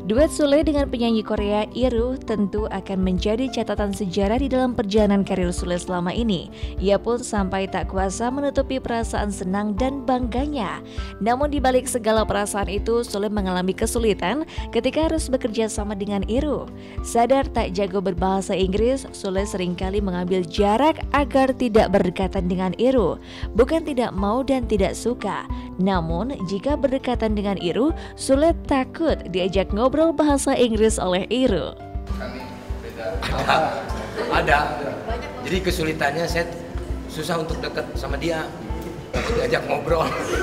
Duet Sule dengan penyanyi Korea Iru tentu akan menjadi catatan sejarah di dalam perjalanan karir Sule selama ini. Ia pun sampai tak kuasa menutupi perasaan senang dan bangganya. Namun di balik segala perasaan itu, Sule mengalami kesulitan ketika harus bekerja sama dengan Iru. Sadar tak jago berbahasa Inggris, Sule seringkali mengambil jarak agar tidak berdekatan dengan Iru. Bukan tidak mau dan tidak suka, namun jika berdekatan dengan Iru, Sule takut diajak ngobrol bahasa Inggris oleh Iru. Ada. Jadi kesulitannya saya susah untuk dekat sama dia, diajak ngobrol.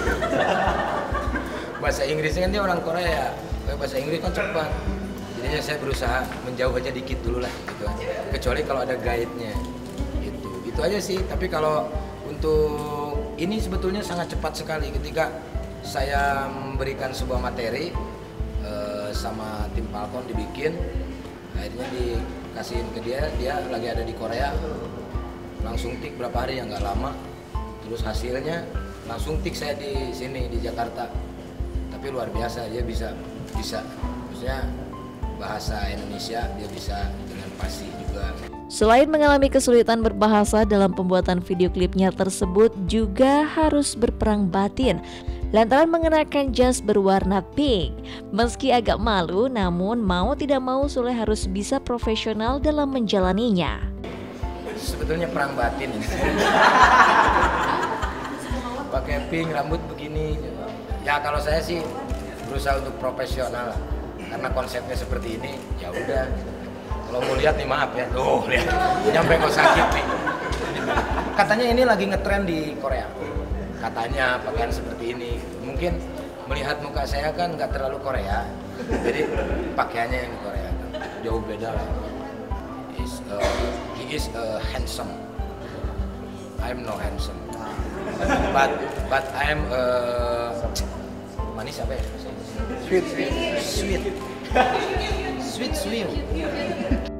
Bahasa Inggrisnya kan dia orang Korea, bahasa Inggris kan cepat. Jadinya saya berusaha menjauh aja dikit dulu lah, gitu. Kecuali kalau ada guide-nya. Itu aja sih. Tapi kalau untuk ini sebetulnya sangat cepat sekali ketika saya memberikan sebuah materi. Sama tim Falcon dibikin, akhirnya dikasihin ke dia lagi ada di Korea, langsung tik berapa hari ya, nggak lama, terus hasilnya langsung tik saya di sini di Jakarta. Tapi luar biasa, dia bisa maksudnya bahasa Indonesia dia bisa dengan fasih juga. Selain mengalami kesulitan berbahasa dalam pembuatan video klipnya tersebut, juga harus berperang batin lantaran mengenakan jas berwarna pink. Meski agak malu, namun mau tidak mau Sule harus bisa profesional dalam menjalaninya. Sebetulnya perang batin ini. Pakai pink, rambut begini. Ya kalau saya sih berusaha untuk profesional, karena konsepnya seperti ini. Ya udah. Kalau mau lihat nih, maaf ya. Tuh lihat, nyampe kok sakit nih. Katanya ini lagi ngetren di Korea. Katanya pakaian seperti ini. Mungkin melihat muka saya kan nggak terlalu Korea, jadi pakaiannya yang Korea kan jauh beda lah. He is handsome. I'm no handsome, but I'm manis apa ya? Sweet.